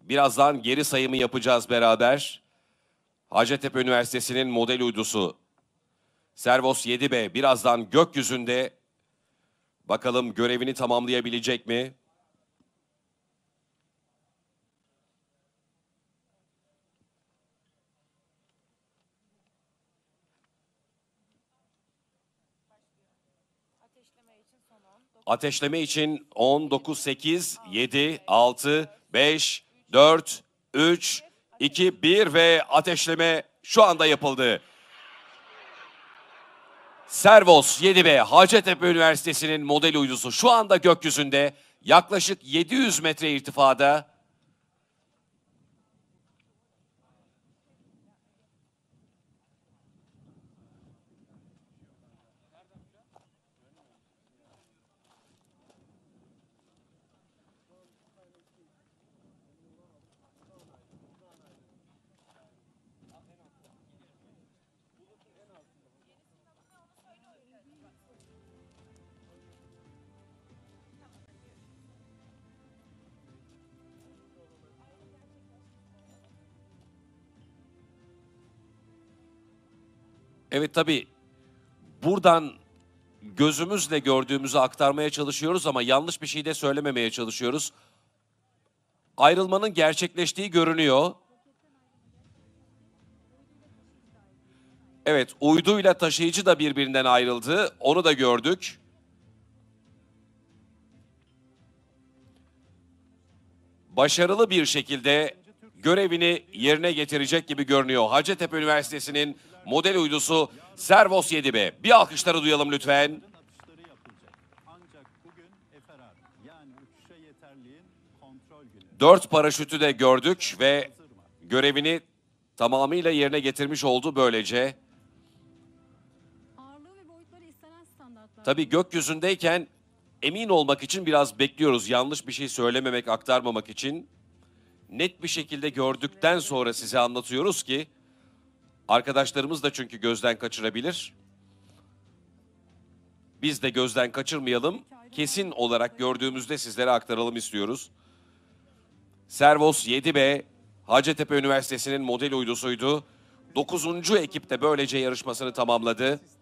Birazdan geri sayımı yapacağız beraber. Hacettepe Üniversitesi'nin model uydusu Servos 7B birazdan gökyüzünde. Bakalım görevini tamamlayabilecek mi? Ateşleme için 10, 9, 8, 7, 6, 5, 4, 3, 2, 1 ve ateşleme şu anda yapıldı. Servos 7B Hacettepe Üniversitesi'nin model uydusu şu anda gökyüzünde yaklaşık 700 metre irtifada. Evet, tabii buradan gözümüzle gördüğümüzü aktarmaya çalışıyoruz ama yanlış bir şey de söylememeye çalışıyoruz. Ayrılmanın gerçekleştiği görünüyor. Evet, uyduyla taşıyıcı da birbirinden ayrıldı. Onu da gördük. Başarılı bir şekilde görevini yerine getirecek gibi görünüyor. Hacettepe Üniversitesi'nin model uydusu Servos 7B. Bir alkışları duyalım lütfen. Dört paraşütü de gördük ve görevini tamamıyla yerine getirmiş oldu böylece. Tabii gökyüzündeyken emin olmak için biraz bekliyoruz. Yanlış bir şey söylememek, aktarmamak için. Net bir şekilde gördükten sonra size anlatıyoruz ki arkadaşlarımız da çünkü gözden kaçırabilir. Biz de gözden kaçırmayalım. Kesin olarak gördüğümüzde sizlere aktaralım istiyoruz. Servos 7B Hacettepe Üniversitesi'nin model uydusuydu. 9. ekip de böylece yarışmasını tamamladı.